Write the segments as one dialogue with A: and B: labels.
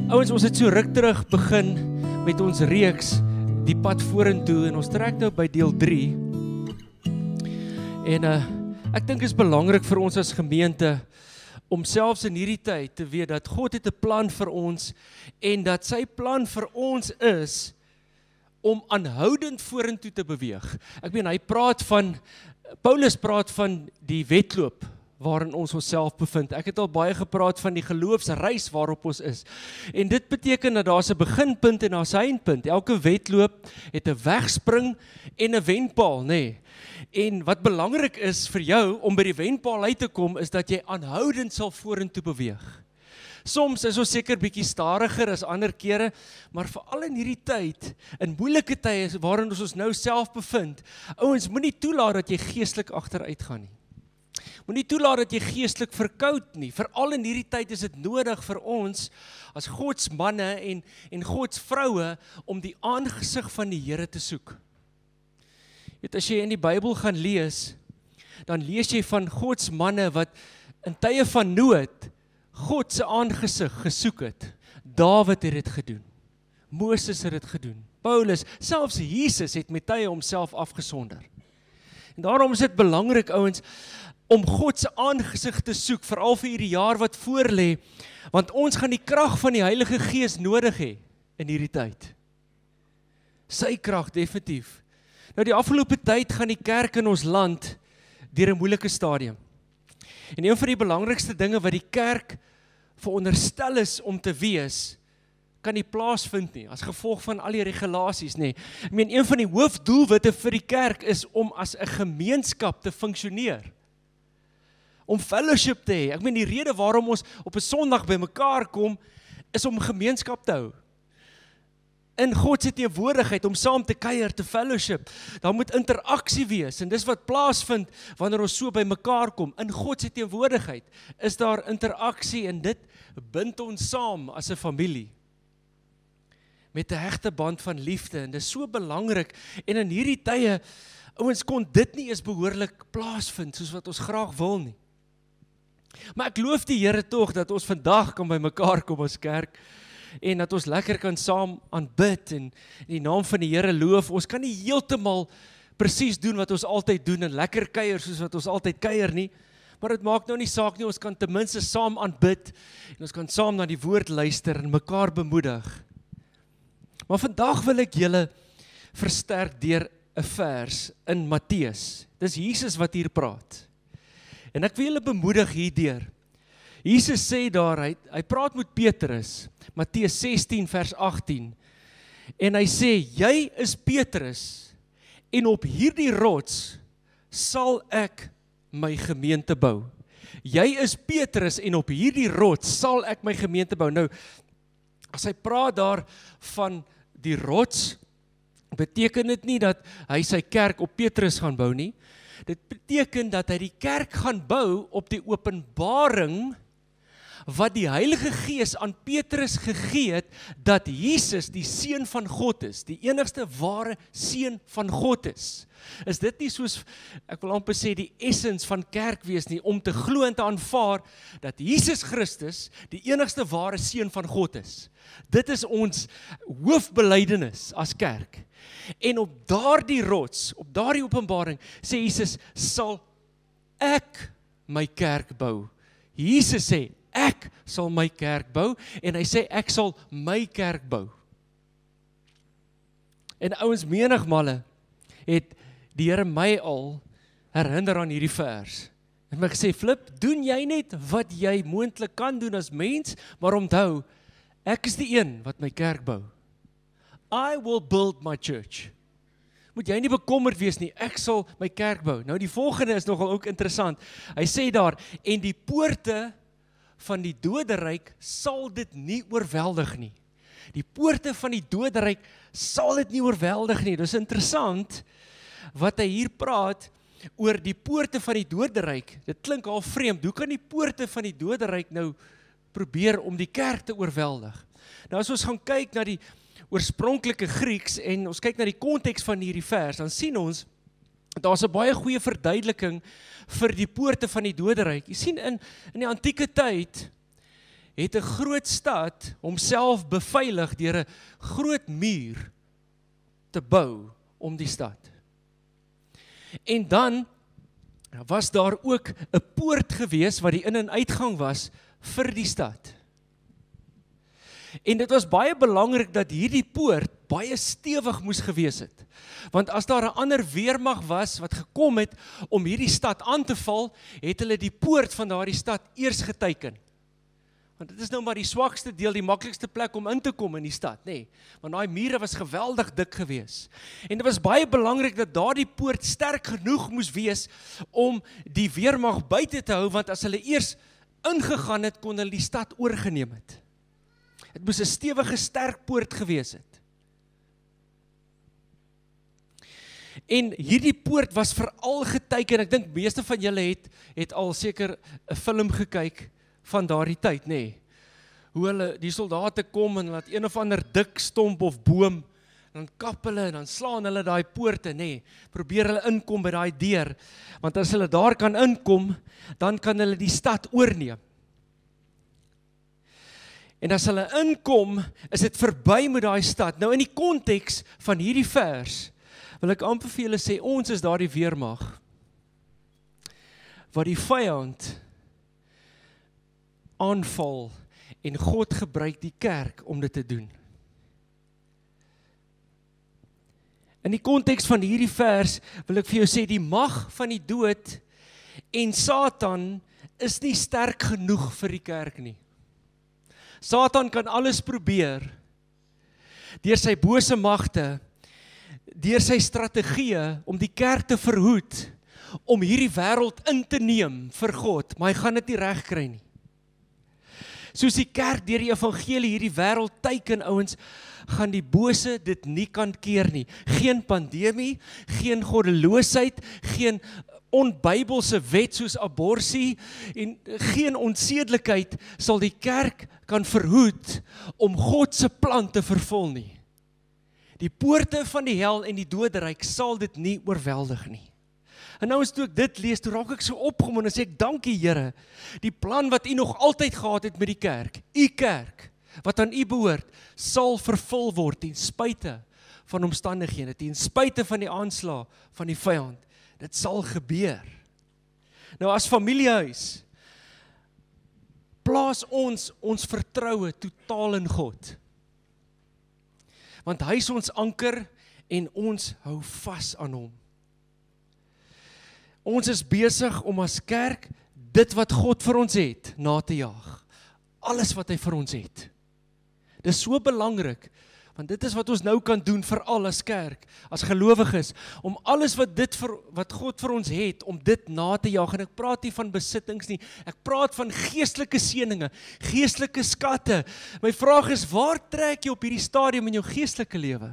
A: Ouens, ons het so ruk terug begin met ons reeks die pad vorentoe en ons trek nou by deel 3. En ek dink is belangrik vir ons as gemeente om selfs in hierdie tyd te weet dat God het 'n plan vir ons en dat sy plan vir ons is om aanhoudend vorentoe te beweeg. Ek meen, Paulus praat van die wedloop waarin ons onsself bevind. Ek het al baie gepraat van die geloofsreis waarop ons is. En dit beteken dat daar's 'n beginpunt en daar's 'n eindpunt. Elke wedloop het 'n wegspring en 'n wenpaal, nê. En wat belangrik is vir jou om by die wenpaal uit te kom, is dat jy aanhoudend sal vorentoe beweeg. Soms is ons seker bietjie stadiger as ander kere, maar veral in hierdie tyd, in moeilike tye waarin ons nou self bevind, ouens, moenie toelaat dat jy geestelik agteruit gaan nie. Moenie toelaat dat jy geestelik verkoud nie. Veral in hierdie tyd is dit nodig vir ons as Gods manne en Gods vroue om die aangesig van die Here te soek. As jy in die Bybel gaan lees, dan lees jy van Gods manne wat in tye van nood God se aangesig gesoek het. Dawid het dit gedoen. Moses het dit gedoen. Paulus, selfs Jesus het met tye homself afgesonder. En daarom is dit belangrik, ouens, om God se aangesig te soek, veral vir hierdie jaar wat voorlê, want ons gaan die krag van die Heilige Gees nodig hê in hierdie tyd. Sy krag, definitief. Nou die afgelope tyd gaan die kerk in ons land deur 'n moeilike stadium. En een van die belangrikste dinge wat die kerk veronderstel is om te wees, kan nie plaasvind nie, as gevolg van al die regulasies nie. Ek meen, een van die hoofdoelwitte vir die kerk is om as 'n gemeenskap te funksioneer. Om fellowship te hê. Ek meen, die rede waarom ons op 'n Sondag by mekaar kom, is om gemeenskap te hou. In God se teenwoordigheid, om saam te kuier, te fellowship. Daar moet interaksie wees, en dis wat plaasvind wanneer ons so by mekaar kom. In God se teenwoordigheid is daar interaksie, en dit bind ons saam as 'n familie. Met 'n hegte band van liefde, en dis so belangrik, en in hierdie tye, ouens, kon dit nie eens behoorlik plaasvind, soos wat ons graag wil nie. Maar ek loof die Here tog, dat ons vandag kan by mekaar kom as kerk, en dat ons lekker kan saam aanbid, en die naam van die Here loof. Ons kan nie heeltemal presies doen wat ons altyd doen, en lekker kuier soos wat ons altyd kuier nie, maar dit maak nou nie saak nie, ons kan ten minste saam aanbid, en ons kan saam na die woord luister, en mekaar bemoedig. Maar vandag wil ek julle versterk deur 'n vers in Matteus. Dis Jesus wat hier praat. En ek wil julle bemoedig hierdeur. Jesus sê daar, hy praat met Petrus, Matteus 16 vers 18, en hy sê, jy is Petrus, en op hierdie rots sal ek my gemeente bou. Jy is Petrus, en op hierdie rots sal ek my gemeente bou. Nou, as hy praat daar van die rots, beteken dit nie dat hy sy kerk op Petrus gaan bou nie. Dit beteken dat hy die kerk gaan bou op die openbaring wat die Heilige Gees aan Petrus gegee het, dat Jesus die Seun van God is, die enigste ware Seun van God is. Is dit nie soos, ek wil amper sê, die essens van kerk wees nie, om te glo en te aanvaar, dat Jesus Christus die enigste ware Seun van God is. Dit is ons hoofbelydenis as kerk. En op daardie rots, op daardie openbaring, sê Jesus, sal ek my kerk bou. Jesus sê, ek sal my kerk bou, en hy sê, ek sal my kerk bou. En ouens, menigmale het die Here my al herinner aan hierdie vers. En my gesê, Flip, doen jy net wat jy moontlik kan doen as mens, maar onthou, ek is die een wat my kerk bou. I will build my church. Moet jy nie bekommerd wees nie, ek sal my kerk bou. Nou die volgende is nogal ook interessant. Hy sê daar, en die poorte van die doderyk sal dit nie oorweldig nie. Die poorte van die doderyk sal dit nie oorweldig nie. Dis interessant wat hy hier praat oor die poorte van die doderyk. Dit klink al vreemd. Hoe kan die poorte van die doderyk nou probeer om die kerk te oorweldig? Nou as ons gaan kyk na die oorspronklike Grieks en ons kyk na die konteks van hierdie vers, dan sien ons, daar's 'n baie goeie verduideliking vir die poorte van die doderyk. Jy sien, in die antieke tyd het 'n groot stad homself beveilig deur 'n groot muur te bou om die stad. En dan was daar ook 'n poort gewees wat die in- en uitgang was vir die stad. En dit was baie belangrik dat hierdie poort baie stewig moes gewees het. Want as daar 'n ander weermag was wat gekom het om hierdie stad aan te val, het hulle die poort van daardie stad eers geteken. Want dit is nou maar die swakste deel, die maklikste plek om in te kom in die stad, nê. Want daai mure was geweldig dik gewees. En dit was baie belangrik dat daardie poort sterk genoeg moes wees om die weermag buite te hou, want as hulle eers ingegaan het, kon hulle die stad oorgeneem het. Het moes 'n stewige, sterk poort gewees het. En hierdie poort was veral geteken, ek dink meeste van julle het al seker 'n film gekyk van daardie tyd, nê. Hoe hulle, die soldate kom en laat een of ander dik stomp of boom, dan kap hulle en dan slaan hulle daai poorte, nê. Probeer hulle inkom by daai deur, want as hulle daar kan inkom, dan kan hulle die stad oorneem. En as hulle inkom, is dit verby met daai stad. Nou in die konteks van hierdie vers, wil ek amper vir julle sê, ons is daardie weermag, wat die vyand aanval, en God gebruik die kerk om dit te doen. In die konteks van hierdie vers, wil ek vir jou sê, die mag van die dood en Satan is nie sterk genoeg vir die kerk nie. Satan kan alles probeer, deur sy bose magte, deur sy strategieë om die kerk te verhoed, om hierdie wêreld in te neem vir God, maar hy gaan dit nie reg kry nie. Soos die kerk deur die evangelie hierdie wêreld teiken, ouens, gaan die bose dit nie kan keer nie. Geen pandemie, geen goddeloosheid, geen onbybelse wet soos abortus en geen onsedelikheid sal die kerk kan verhoed om God se plan te vervul nie. Die poorte van die hel en die doderyk sal dit nie oorweldig nie. En nou as toe ek dit lees, toe raak ek so opgewonde en sê ek, dankie Here, die plan wat U nog altyd gehad het met die kerk, U kerk, wat aan U behoort, sal vervul word ten spyte van omstandighede, ten spyte van die aanslag van die vyand. Dit sal gebeur. Nou as familiehuis, plaas ons vertroue totaal in God. Want hy is ons anker en ons hou vas aan hom. Ons is besig om as kerk dit wat God vir ons het, na te jaag. Alles wat hy vir ons het. Dit is so belangrik, want dit is wat ons nou kan doen veral as kerk, as gelowiges, om alles wat God vir ons het, om dit na te jaag. En ek praat nie van besittings nie, ek praat van geestelike seëninge, geestelike skatte. My vraag is, waar trek jy op hierdie stadium in jou geestelike lewe?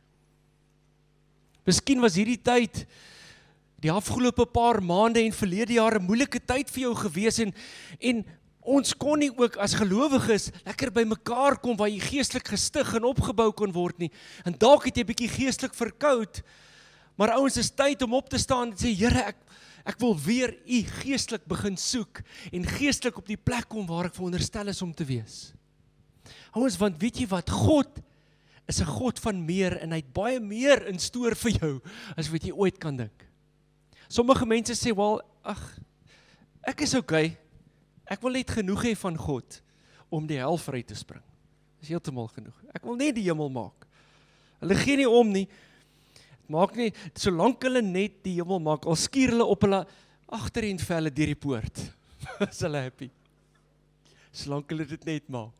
A: Miskien was hierdie tyd, die afgelope paar maande en verlede jaar 'n moeilike tyd vir jou gewees en ons kon nie ook as gelowiges lekker by mekaar kom waar jy geestelik gestig en opgebou kon word nie. En dalk het jy bietjie geestelik verkoud, maar ouens, is tyd om op te staan en sê, Here, ek wil weer U geestelik begin soek en geestelik op die plek kom waar ek veronderstel is om te wees. Ouens, want weet jy wat, God is 'n God van meer en hy het baie meer in stoor vir jou as wat jy ooit kan dink. Sommige mense sê, wel, ek is okay. Ek wil net genoeg hê van God om die hel vry te spring. Dis heeltemal genoeg. Ek wil net die hemel maak. Hulle gee nie om nie. Maak nie, solank hulle net die hemel maak, al skuur hulle op hulle agterendvelle deur die poort. Is hulle happy. Solank hulle dit net maak.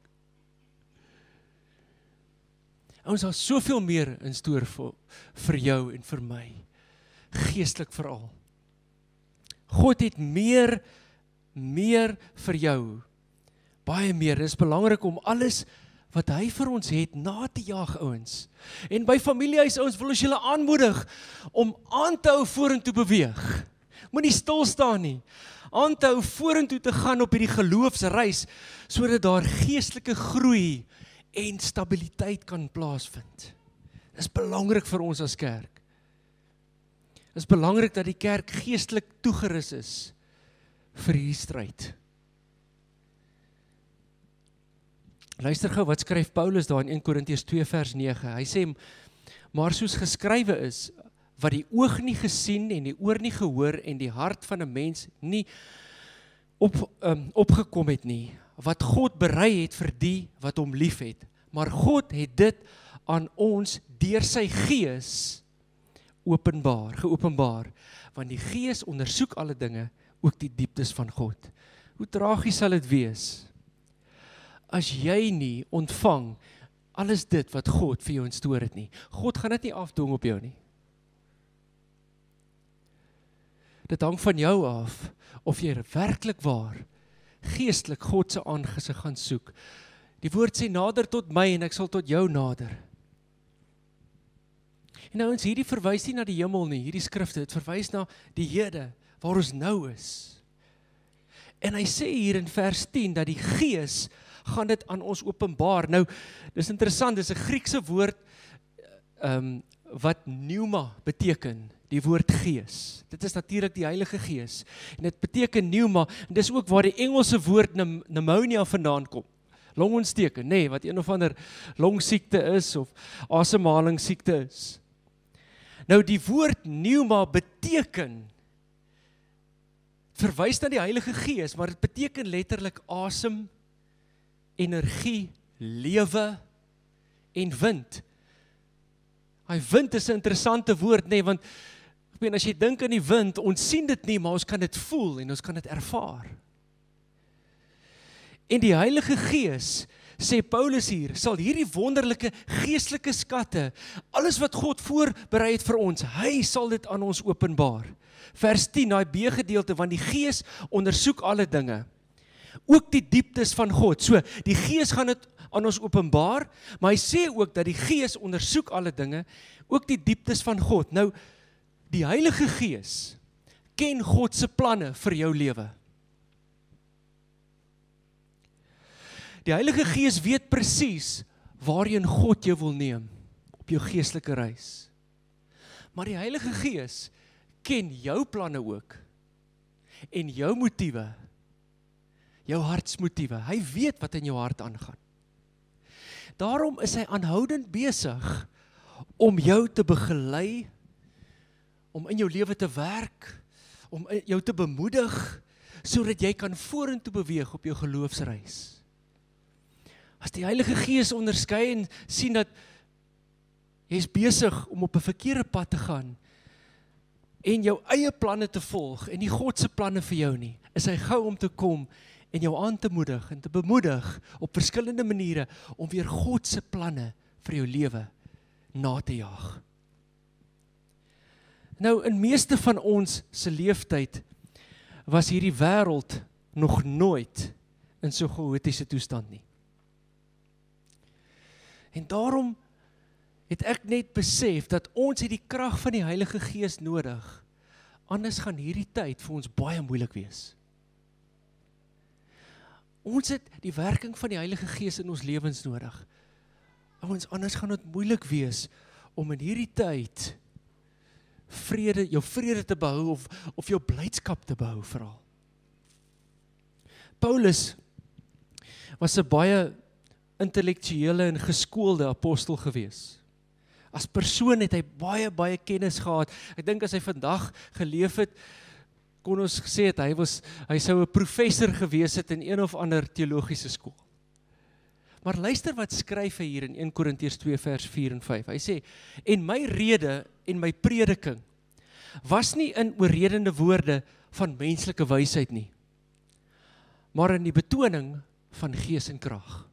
A: Ons het soveel meer in stoor vir jou en vir my. Geestelik veral. God het meer vir jou. Baie meer. Dit is belangrik om alles wat hy vir ons het, na te jaag, ouens. En by familiehuis, ouens, wil ons julle aanmoedig om aan te hou vorentoe beweeg. Moenie stil staan nie. Aan te hou vorentoe te gaan op hierdie geloofsreis, sodat daar geestelike groei en stabiliteit kan plaasvind. Dit is belangrik vir ons as kerk. Dit is belangrik dat die kerk geestelik toegerus is vir hierdie stryd. Luister gou, wat skryf Paulus daar in 1 Korintiërs 2 vers 9? Hy sê, maar soos geskrywe is, wat die oog nie gesien en die oor nie gehoor en die hart van 'n mens nie opgekom het nie, wat God berei het vir die wat hom lief het. Maar God het dit aan ons deur sy Gees geopenbaar, want die Gees ondersoek alle dinge, ook die dieptes van God. Hoe tragies sal dit wees, as jy nie ontvang alles dit wat God vir jou instoor het nie. God gaan dit nie afdwing op jou nie. Dit hang van jou af, of jy werklik waar, geestelik God se aangesig gaan soek. Die woord sê, nader tot my en ek sal tot jou nader. En nou ons hierdie verwys nie na die hemel nie, hierdie skrifte, het verwys na die hede, waar ons nou is. En hy sê hier in vers 10, dat die Gees gaan dit aan ons openbaar. Nou, dis interessant, dis 'n Griekse woord, wat pneuma beteken, die woord Gees. Dit is natuurlik die Heilige Gees. En dit beteken pneuma, en dis ook waar die Engelse woord pneumonia vandaan kom. Longontsteking, nee, wat een of ander longsiekte is, of asemhalingssiekte is. Nou die woord pneuma beteken, verwys na die Heilige Gees, maar dit beteken letterlik asem, energie, lewe en wind. Hy wind is 'n interessante woord, nee, want as jy dink aan die wind, ons sien dit nie, maar ons kan dit voel en ons kan dit ervaar. En die Heilige Gees, sê Paulus hier, sal hierdie wonderlike geestelike skatte, alles wat God voorberei het vir ons, hy sal dit aan ons openbaar. Vers 10, daai B-gedeelte, want die Gees ondersoek alle dinge, ook die dieptes van God. So, die Gees gaan dit aan ons openbaar, maar hy sê ook dat die Gees ondersoek alle dinge, ook die dieptes van God. Nou, die Heilige Gees ken God se planne vir jou lewe. Die Heilige Gees weet presies waarheen God jou wil neem op jou geestelike reis. Maar die Heilige Gees ken jou planne ook en jou motiewe, jou hartsmotiewe. Hy weet wat in jou hart aangaan. Daarom is hy aanhoudend besig om jou te begelei, om in jou lewe te werk, om jou te bemoedig, sodat jy kan vorentoe beweeg op jou geloofsreis. As die Heilige Gees onderskei en sien dat jy is besig om op 'n verkeerde pad te gaan, en jou eie planne te volg, en nie God se planne vir jou nie, is hy gou om te kom en jou aan te moedig en te bemoedig op verskillende maniere om weer God se planne vir jou lewe na te jaag. Nou, in meeste van ons se leeftyd was hierdie wêreld nog nooit in so 'n chaotiese toestand nie. En daarom het ek net besef dat ons het die krag van die Heilige Gees nodig. Anders gaan hierdie tyd vir ons baie moeilik wees. Ons het die werking van die Heilige Gees in ons lewens nodig. Anders gaan dit moeilik wees om in hierdie tyd jou vrede te behou of jou blydskap te behou veral. Paulus was 'n baie intellektuele en geskoolde apostel gewees. As persoon het hy baie kennis gehad. Ek dink as hy vandag geleef het, kon ons gesê het, hy sou 'n professor gewees het in een of ander teologiese skool. Maar luister wat skryf hy hier in 1 Korintiërs 2 vers 4 en 5. Hy sê, en my rede en my prediking was nie in oorredende woorde van menslike wysheid nie, maar in die betoning van gees en krag.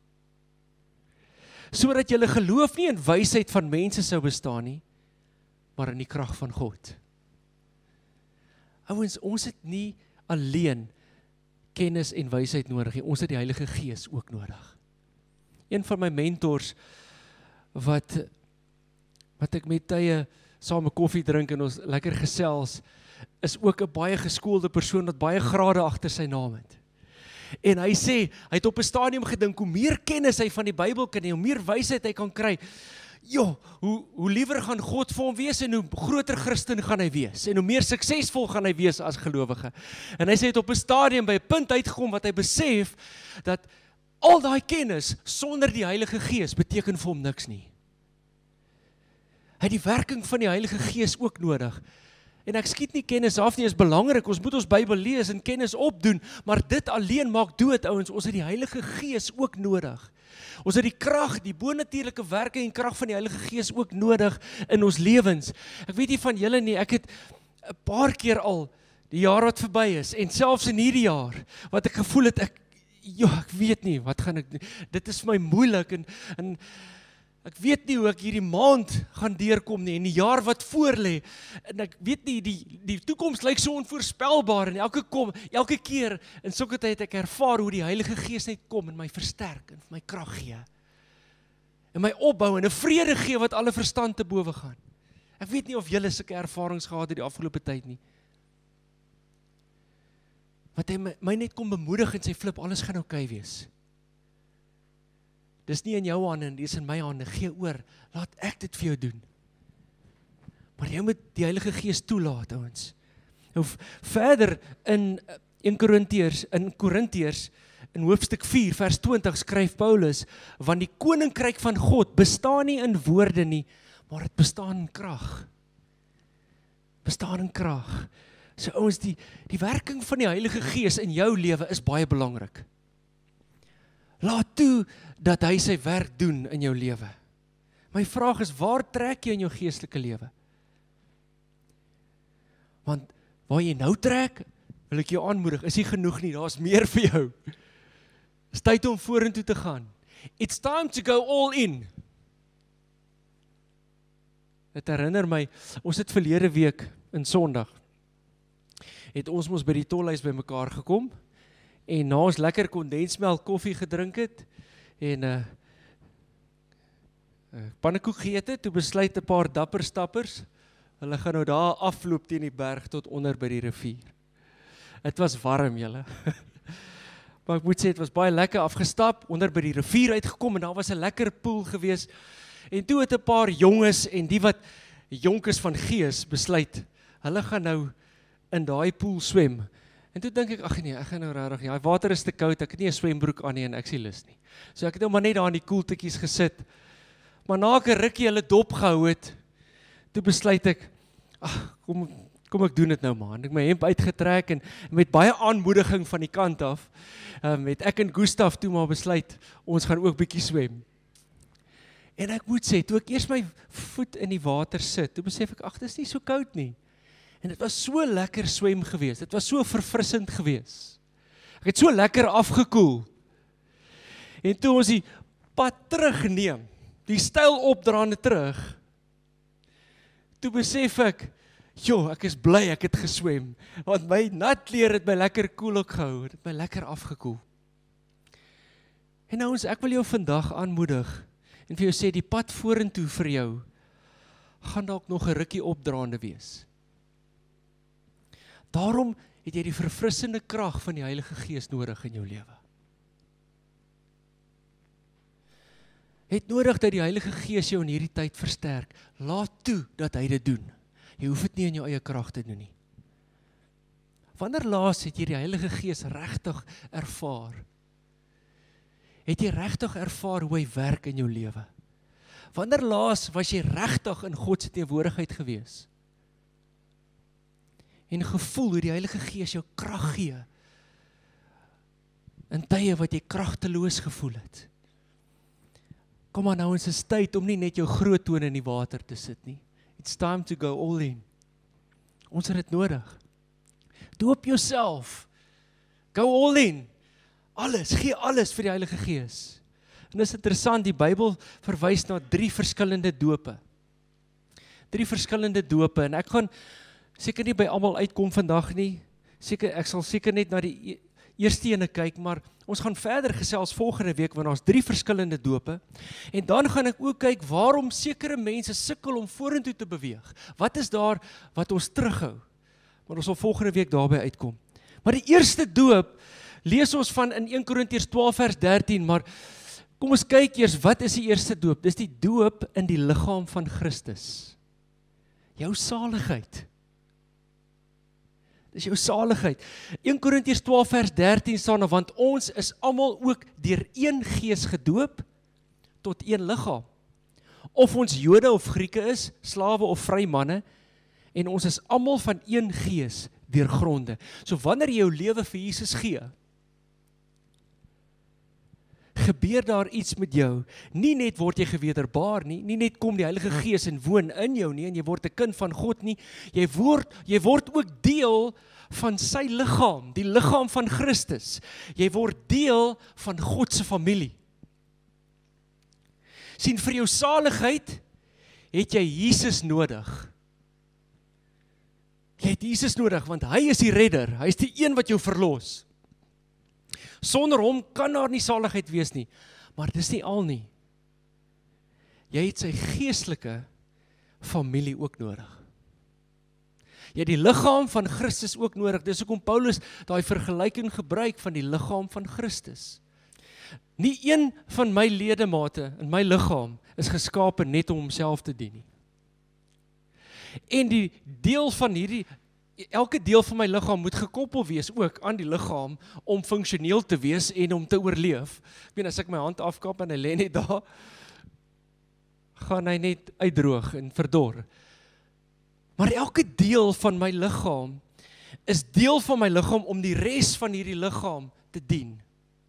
A: Sodat julle geloof nie in wysheid van mense sou bestaan nie, maar in die krag van God. Ouens, ons het nie alleen kennis en wysheid nodig nie, ons het die Heilige Gees ook nodig. Een van my mentors, wat ek met tye saam 'n koffie drink en ons lekker gesels, is ook 'n baie geskoolde persoon wat baie grade agter sy naam het. En hy sê, hy het op 'n stadium gedink, hoe meer kennis hy van die Bybel kan hê, hoe meer wysheid hy kan kry, hoe liewer gaan God vir hom wees en hoe groter Christen gaan hy wees en hoe meer suksesvol gaan hy wees as gelowige. En hy sê het op 'n stadium by 'n punt uitgekom wat hy besef dat Al daai kennis sonder die Heilige Gees beteken vir hom niks nie. Hy het die werking van die Heilige Gees ook nodig. En ek skiet nie kennis af nie, is belangrik, ons moet ons Bybel lees en kennis opdoen, maar dit alleen maak dood, ouens, ons het die Heilige Gees ook nodig. Ons het die krag, die bonatuurlike werking en krag van die Heilige Gees ook nodig in ons lewens. Ek weet nie van julle nie, ek het 'n paar keer al, die jaar wat verby is, en selfs in hierdie jaar, wat ek gevoel het, ek weet nie, wat gaan ek doen, dit is vir my moeilik, en ek weet nie hoe ek hierdie maand gaan deurkom nie, en die jaar wat voor lê, en ek weet nie, die toekoms lyk so onvoorspelbaar, en elke keer, in sulke tyd het ek ervaar hoe die Heilige Gees net kom, en my versterk, en vir my krag gee, en my opbou, en 'n vrede gee, wat alle verstand te bowe gaan. Ek weet nie of julle sulke ervarings gehad het die afgelope tyd nie, wat hy my net kom bemoedig, en sê, Flip, alles gaan oukei wees. Dis nie in jou hande, dis in my hande, gee oor, laat ek dit vir jou doen. Maar jy moet die Heilige Gees toelaat, ouens. Nou verder in 1 Korintiërs, in hoofstuk 4, vers 20, skryf Paulus, want die koninkryk van God bestaan nie in woorde nie, maar het bestaan in krag. Bestaan in krag. So ouens, die werking van die Heilige Gees in jou lewe is baie belangrik. Laat toe dat hy sy werk doen in jou lewe. My vraag is, waar trek jy in jou geestelike lewe? Want waar jy nou trek, wil ek jou aanmoedig, is nie genoeg nie, daar is meer vir jou. Is tyd om vorentoe te gaan. It's time to go all in. Dit herinner my, ons het verlede week in Sondag, het ons mos by die tolhuis by mekaar gekom, en na ons lekker kondensmelk koffie gedrink het, en pannekoek geëet het, toe besluit 'n paar dapper stappers, hulle gaan nou daar afloop teen die berg tot onder by die rivier. Het was warm, julle. Maar ek moet sê, het was baie lekker afgestap, onder by die rivier uitgekom, en daar was 'n lekker poel gewees, en toe het 'n paar jonges, en die wat jonk is van gees, besluit, hulle gaan nou in daai poel swem. En toe dink ek, ag nee, ek gaan nou rarig, ja, water is te koud, ek het nie 'n swembroek aan nie, en ek sien lus nie. So ek het nou maar net daar in die koeltjies gesit, maar na ek 'n rukkie hulle dop gehou het, toe besluit ek, ag, kom ek doen dit nou maar, en ek my hemp uitgetrek, en met baie aanmoediging van die kant af, het ek en Gustaf toe maar besluit, ons gaan ook bietjie swem. En ek moet sê, toe ek eers my voet in die water sit, toe besef ek, ag, dit is nie so koud nie. En dit was so lekker swem gewees, dit was so verfrissend gewees. Ek het so lekker afgekoel. En toe ons die pad terugneem, die styl opdraande terug, toe besef ek, ek is bly ek het geswem, want my nat klere het my lekker koel ook gehou, het my lekker afgekoel. En nou ons, ek wil jou vandag aanmoedig, en vir jou sê, die pad vorentoe vir jou, gaan dalk nog 'n rukkie opdraande wees. Daarom het jy die verfrissende krag van die Heilige Gees nodig in jou lewe. Het nodig dat die Heilige Gees jou in hierdie tyd versterk. Laat toe dat hy dit doen. Jy hoef dit nie in jou eie krag te doen nie. Wanneer laas het jy die Heilige Gees regtig ervaar? Het jy regtig ervaar hoe hy werk in jou lewe? Wanneer laas was jy regtig in God se teenwoordigheid gewees? En gevoel hoe die Heilige Gees jou krag gee, in tye wat jy kragteloos gevoel het. Kom maar nou, ons is tyd om nie net jou groot tone in die water te sit nie. It's time to go all in. Ons het dit nodig. Doop jouself. Go all in. Alles, gee alles vir die Heilige Gees. En dit is interessant, die Bybel verwys na 3 verskillende dope. 3 verskillende dope, en ek gaan seker nie by almal uitkom vandag nie, ek sal seker net na die eerste ene kyk, maar ons gaan verder gesels volgende week, want ons 3 verskillende dope, en dan gaan ek ook kyk waarom sekere mense sukkel om vorentoe te beweeg. Wat is daar wat ons terughou? Maar ons sal volgende week daarby uitkom. Maar die eerste doop, lees ons van in 1 Korintiërs 12 vers 13, maar kom ons kyk eers, wat is die eerste doop? Dis die doop in die liggaam van Christus. Jou saligheid. Dis jou saligheid. 1 Korintiërs 12 vers 13 staan, want ons is almal ook deur een gees gedoop tot een liggaam. Of ons Jode of Grieke is, slawe of vry manne, en ons is almal van een gees deurgronde. So wanneer jy jou lewe vir Jesus gee, gebeur daar iets met jou. Nie net word jy gewederbaar nie, nie net kom die Heilige Gees en woon in jou nie, en jy word 'n kind van God nie, jy word ook deel van sy liggaam, die liggaam van Christus. Jy word deel van God se familie. Sien, vir jou saligheid het jy Jesus nodig. Jy het Jesus nodig, want hy is die redder, hy is die een wat jou verlos. Sonder hom kan daar nie saligheid wees nie, maar dis nie al nie. Jy het sy geestelike familie ook nodig. Jy het die liggaam van Christus ook nodig, dis hoekom Paulus daai vergelyking gebruik van die liggaam van Christus. Nie een van my ledemate in my liggaam is geskape net om homself te dien nie. En die deel van elke deel van my liggaam moet gekoppel wees ook aan die liggaam om funksioneel te wees en om te oorleef. Ek weet, as ek my hand afkap en hy lê net daar, gaan hy net uitdroog en verdor. Maar elke deel van my liggaam is deel van my liggaam om die res van hierdie liggaam te dien.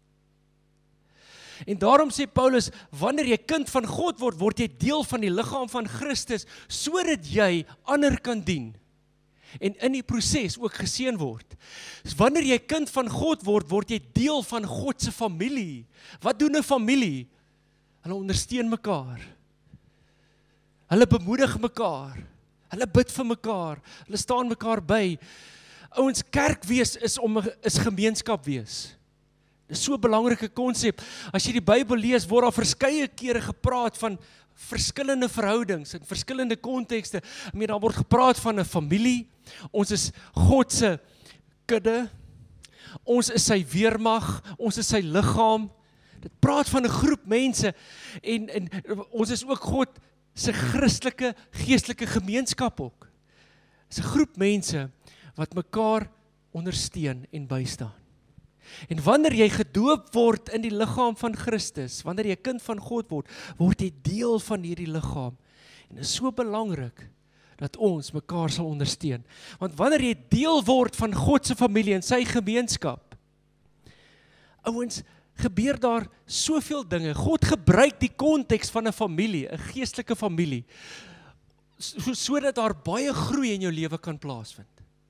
A: En daarom sê Paulus, wanneer jy kind van God word, word jy deel van die liggaam van Christus, sodat jy ander kan dien. En in die proses ook geseën word. Dus wanneer jy kind van God word, word jy deel van God se familie. Wat doen 'n familie? Hulle ondersteun mekaar. Hulle bemoedig mekaar. Hulle bid vir mekaar. Hulle staan mekaar by. Ouens, kerk wees is gemeenskap wees. Dis so 'n belangrike konsep. As jy die Bybel lees, word daar verskeie kere gepraat van verskillende verhoudings in verskillende kontekste. Daar word gepraat van 'n familie. Ons is God se kudde. Ons is sy weermag. Ons is sy liggaam. Dit praat van 'n groep mense en ons is ook God se Christelike, geestelike gemeenskap ook. Dis 'n groep mense wat mekaar ondersteun en bystaan. En wanneer jy gedoop word in die liggaam van Christus, wanneer jy kind van God word, word jy deel van hierdie liggaam. En dit is so belangrik dat ons mekaar sal ondersteun. Want wanneer jy deel word van God se familie en sy gemeenskap, ouens, gebeur daar soveel dinge. God gebruik die konteks van 'n familie, 'n geestelike familie, sodat daar baie groei in jou lewe kan plaasvind.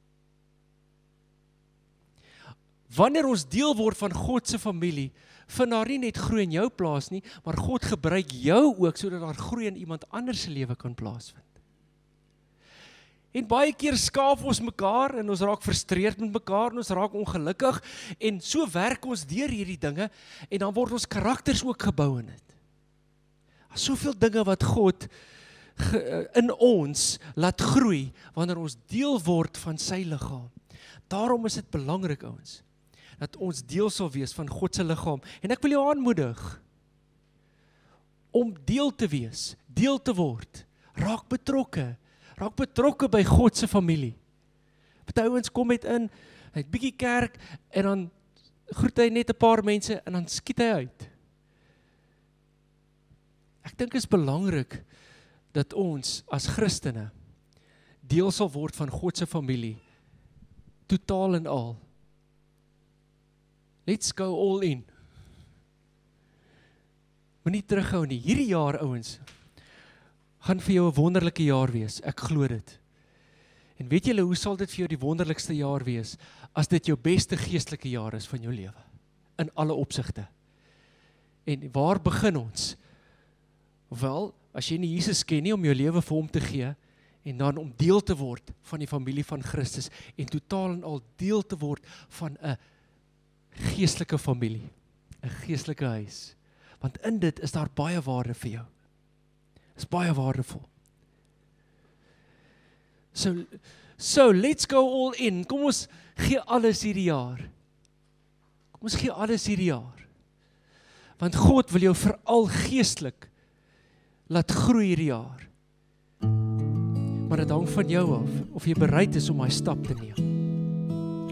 A: Wanneer ons deel word van God se familie, vind daar nie net groei in jou plaas nie, maar God gebruik jou ook sodat daar groei in iemand anders se lewe kan plaasvind. En baie keer skaaf ons mekaar en ons raak frustreerd met mekaar en ons raak ongelukkig en so werk ons deur hierdie dinge en dan word ons karakters ook gebou in dit. Soveel dinge wat God in ons laat groei wanneer ons deel word van sy liggaam. Daarom is dit belangrik, ouens, dat ons deel sal wees van God se liggaam. En ek wil jou aanmoedig om deel te wees, deel te word. Raak betrokke by God se familie. Party ouens kom met in, hy het bietjie kerk en dan groet hy net 'n paar mense en dan skiet hy uit. Ek dink is belangrik dat ons as Christene deel sal word van God se familie, totaal en al. Let's go all in. Moenie terughou nie. Hierdie jaar, ouens, gaan vir jou 'n wonderlike jaar wees. Ek glo dit. En weet julle, hoe sal dit vir jou die wonderlikste jaar wees, as dit jou beste geestelike jaar is van jou lewe, in alle opsigte. En waar begin ons? Wel, as jy nie Jesus ken nie, om jou lewe vir hom te gee, en dan om deel te word van die familie van Christus, en totaal en al deel te word van 'n geestelike familie, 'n geestelike huis. Want in dit is daar baie waarde vir jou. Is baie waardevol. So let's go all in. Kom ons gee alles hierdie jaar. Kom ons gee alles hierdie jaar. Want God wil jou veral geestelik laat groei hierdie jaar. Maar dit hang van jou af, of jy bereid is om daai stap te neem.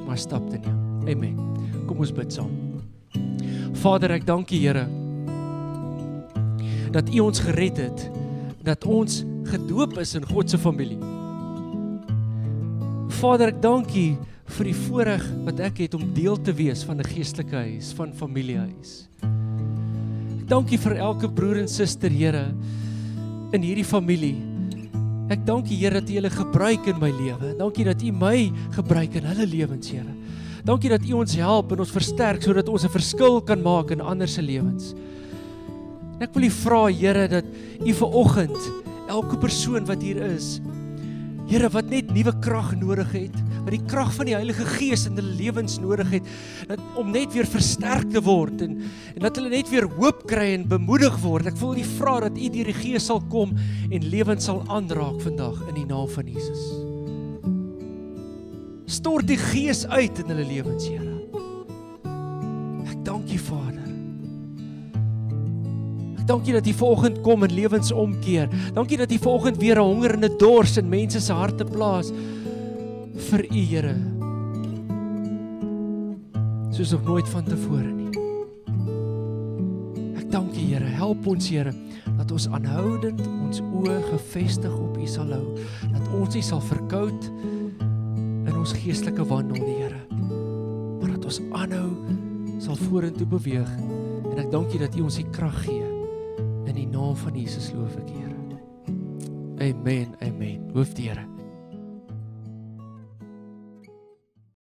A: daai stap te neem. Amen. Kom ons bid saam. Vader, ek dank U, Here, dat U ons gered het, dat ons gedoop is in God se familie. Vader, ek dank U vir die voorreg wat ek het om deel te wees van 'n geestelike huis, van familiehuis. Ek dank U vir elke broer en suster, Here, in hierdie familie. Ek dank U, Here, dat U hulle gebruik in my lewe. Dankie dat U my gebruik in hulle lewens, Here. Dankie dat U ons help en ons versterk sodat ons 'n verskil kan maak in ander se lewens. En ek wil U vra, Here, dat U vanoggend elke persoon wat hier is, Here, wat net nuwe krag nodig het, wat die krag van die Heilige Gees in hulle lewens nodig het, om net weer versterk te word en dat hulle net weer hoop kry en bemoedig word. Ek wil U vra dat U deur die Gees sal kom en lewens sal aanraak vandag in die naam van Jesus. Stort die Gees uit in hulle lewens, Here. Ek dank U, Vader. Dankie dat U vanoggend kom en lewens omkeer. Dankie dat U vanoggend weer 'n honger en 'n dors in mense se harte plaas vir U, Here. Soos nog nooit van tevore nie. Ek dank U, Here. Help ons, Here, dat ons aanhoudend ons oë gefestig op U sal hou. Dat ons nie sal verkoud in ons geestelike wandel nie, Here. Maar dat ons aanhou sal vorentoe beweeg. En ek dank U dat U ons die krag gee. In die naam van Jesus loof ek, Here. Amen, amen. Loof die Here.